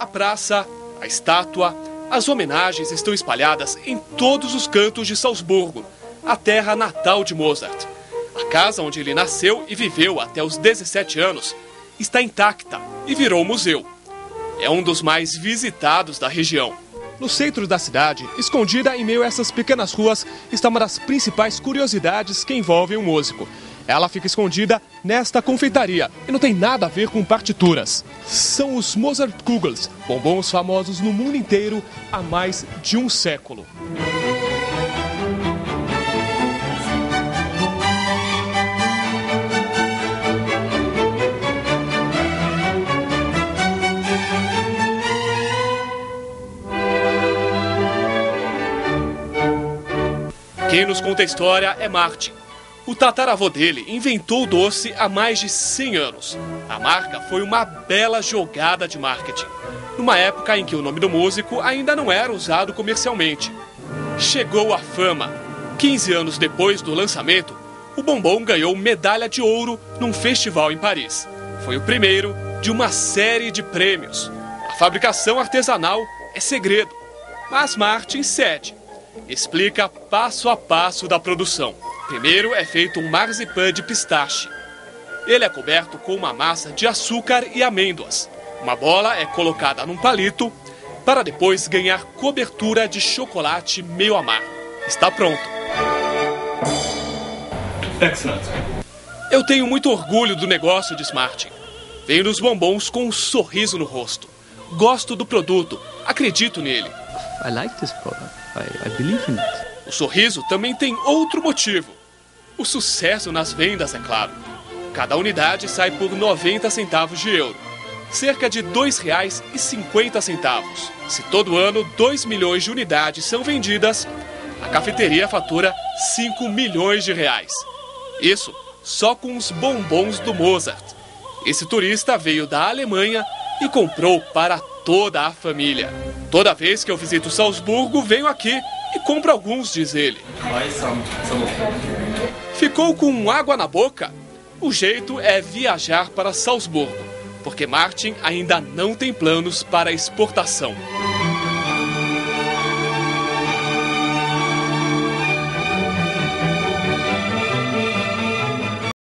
A praça, a estátua, as homenagens estão espalhadas em todos os cantos de Salzburgo, a terra natal de Mozart. A casa onde ele nasceu e viveu até os 17 anos está intacta e virou museu. É um dos mais visitados da região. No centro da cidade, escondida em meio a essas pequenas ruas, está uma das principais curiosidades que envolvem o músico. Ela fica escondida nesta confeitaria e não tem nada a ver com partituras. São os Mozartkugels, bombons famosos no mundo inteiro há mais de um século. Quem nos conta a história é Martin. O tataravô dele inventou o doce há mais de 100 anos. A marca foi uma bela jogada de marketing, numa época em que o nome do músico ainda não era usado comercialmente. Chegou à fama. 15 anos depois do lançamento, o bombom ganhou medalha de ouro num festival em Paris. Foi o primeiro de uma série de prêmios. A fabricação artesanal é segredo, mas Martin cede. Explica passo a passo da produção. Primeiro é feito um marzipan de pistache. Ele é coberto com uma massa de açúcar e amêndoas. Uma bola é colocada num palito para depois ganhar cobertura de chocolate meio amargo. Está pronto. Excellent. Eu tenho muito orgulho do negócio, diz Martin. Venho nos bombons com um sorriso no rosto. Gosto do produto, acredito nele. I like this product. I believe in it. O sorriso também tem outro motivo. O sucesso nas vendas, é claro. Cada unidade sai por 90 centavos de euro, cerca de R$ 2,50. Se todo ano 2 milhões de unidades são vendidas, a cafeteria fatura 5 milhões de reais. Isso só com os bombons do Mozart. Esse turista veio da Alemanha e comprou para toda a família. Toda vez que eu visito Salzburgo, venho aqui e compro alguns, diz ele. Ficou com água na boca? O jeito é viajar para Salzburgo, porque Martin ainda não tem planos para exportação.